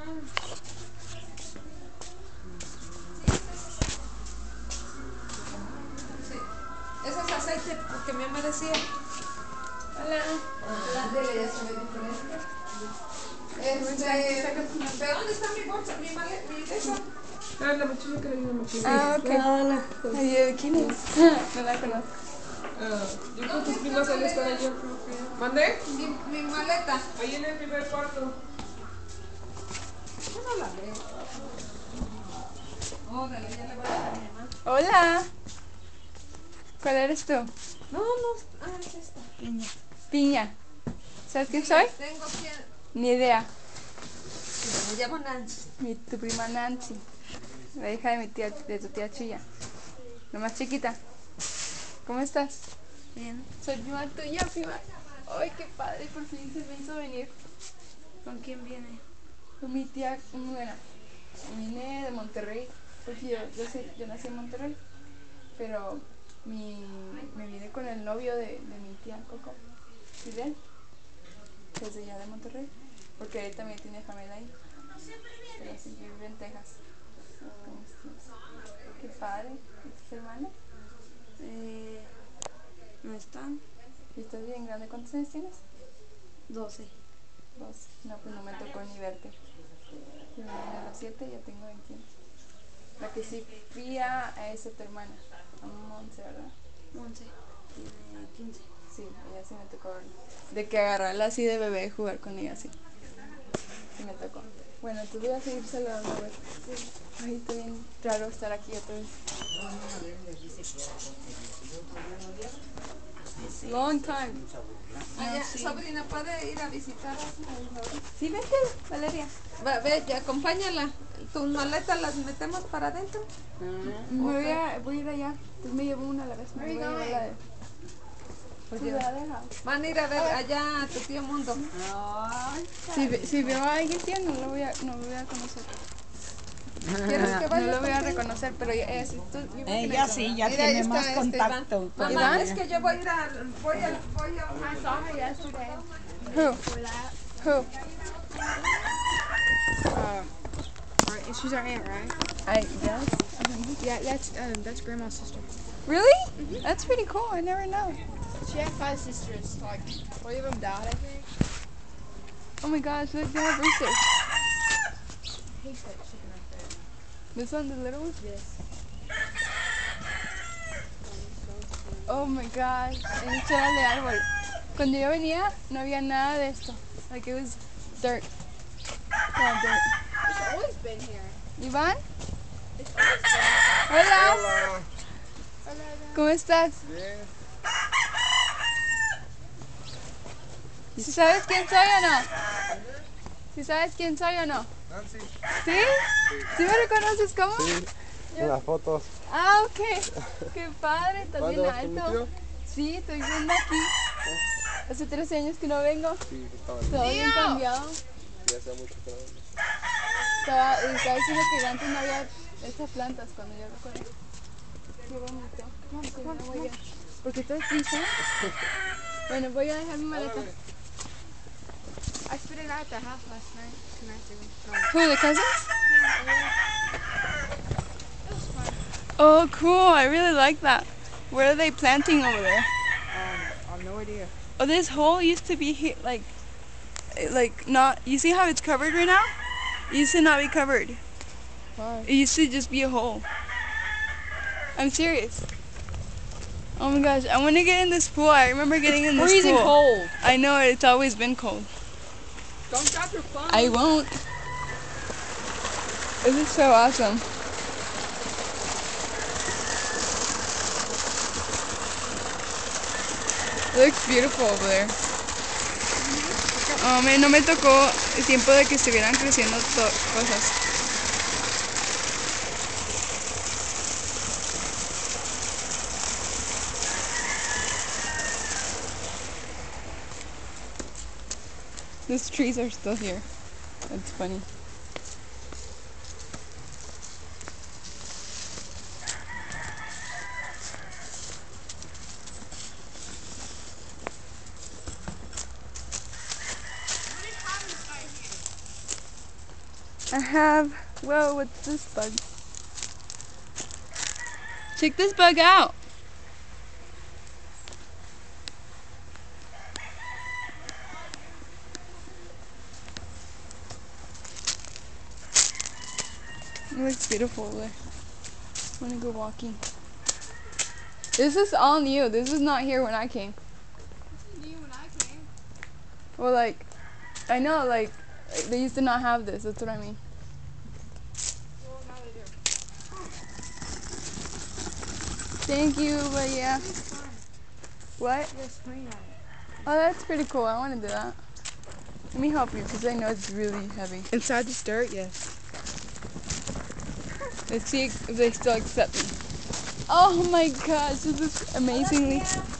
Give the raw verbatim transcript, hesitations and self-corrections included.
Sí. Ese es aceite que mi mamá decía. Hola. La de ella se ve diferente. Este, ¿de dónde está mi bolsa? Mi maleta, mi bolsa. Ah, la muchacha que le dio aquí. Ah, ok. Hola. Ay, ¿quién es? No la conozco. Ah, yo creo que tus primas han estado allá, creo que. ¿Mandé? Mi, mi maleta. Ahí en el primer cuarto. Yo no la veo. Órale, ya le voy a dar a mi mamá. Hola. ¿Cuál eres tú? No, no. Ah, es esta. Piña. Piña. ¿Sabes quién soy? Tengo que. Ni idea. Me llamo Nancy. Mi, tu prima Nancy. La hija de mi tía, de tu tía Chuya. La más chiquita. ¿Cómo estás? Bien. Soy prima tuya, prima. Ay, qué padre, por fin se me hizo venir. ¿Con quién viene? Con mi tía, bueno, vine de Monterrey, porque yo, yo, sé, yo nací en Monterrey, pero mi, me vine con el novio de, de mi tía Coco, Fidel, desde allá de Monterrey, porque él también tiene familia ahí, pero sí, vive en Texas. Con mis tíos. Qué padre. ¿Y tus hermanos? Eh, ¿No están? ¿Y estás bien grande? ¿Cuántos años tienes? doce. Dos. No, pues no me tocó ni verte. Yo me vine a los siete y ya tengo veintiuno. La que sí fui a, a esa tu hermana, a Monse, ¿verdad? once. Tiene quince. Sí, ella sí me tocó verla. De que agarrarla así de bebé y jugar con ella así. Sí me tocó. Bueno, te voy a seguir saludando a ver. Ay, está bien raro estar aquí otra vez. Long time. Allá, sobrina, ¿puede ir a visitar a su sobrina? Sí, vete, Valeria. Va, ve, ya, acompáñala. Tus maletas las metemos para adentro. Me voy a, voy a ir allá. Entonces me llevo una a la vez. Me voy a llevar la de... Pues Oye, ya la deja. van a ir a ver allá a tu tío Mundo. Si, ve- si veo a alguien, tía, no lo voy a, no lo voy a conocer. ¿Quieres que No vaya? lo voy a reconocer, pero ella, ella sí, tú, yo creo que Ella me- sí, ya Mira, ahí tiene está más este, contacto. Iván. con Mamá, Iván. es que yo voy a ir a... Voy a... Voy a I saw her yesterday. Who? For that. Who? Uh, our, she's our aunt, right? I guess. Yeah, that's um, that's grandma's sister. Really? That's pretty cool. I never know. She had five sisters. Like three of them died, I think. Oh my gosh, look, they have roosters. I hate that chicken right there. This one, the little one? Yes. Oh my gosh. En el charal de árbol. Cuando yo venía, no había nada de esto. Like it was dirt. Yeah, dirt. It's always been here. Iván, It's always been here. hola. Hola. ¿Cómo estás? Bien. ¿Sí sabes quién soy o no? ¿Sí sabes quién soy o no? Nancy. ¿Sí? ¿Sí me reconoces cómo? Sí, en las fotos. Ah, ok. Qué padre, estás ¿Cuándo bien vas con mi alto. tío? Sí, estoy viendo aquí. Hace trece años que no vengo. Sí, estaba Todo bien cambiado. ya hace mucho que no vengo. Estaba, y estaba diciendo que antes no había estas plantas cuando yo recuerdo. Qué bonito. Se mira muy bien. Porque todo es prisa. Bueno, voy a dejar mi maleta. I spit it out at the house last night. Two nights ago. Who, the cousins? It was fun. Oh, cool. I really like that. What are they planting over there? Um, I have no idea. Oh, this hole used to be here, like, like not. You see how it's covered right now? It used to not be covered. Why? It used to just be a hole. I'm serious. Oh my gosh, I want to get in this pool. I remember getting in this Freezing pool. cold. I know it. It's always been cold. Don't drop your phone. I won't. This is so awesome. It looks beautiful over there. Oh, me, no me tocó el tiempo de que estuvieran creciendo to- cosas. These trees are still here. That's funny. I have, whoa, what's this bug? Check this bug out. It looks beautiful over there. I want to go walking. This is all new. This was not here when I came. This is new when I came. Well, like, I know, like, they used to not have this. That's what I mean. Well, now they do. Thank you, but yeah. It's fun. What? You're screen on it. Oh, that's pretty cool. I want to do that. Let me help you because I know it's really heavy. Inside the dirt, yes. Let's see if they still accept me. Oh my gosh, this is amazingly.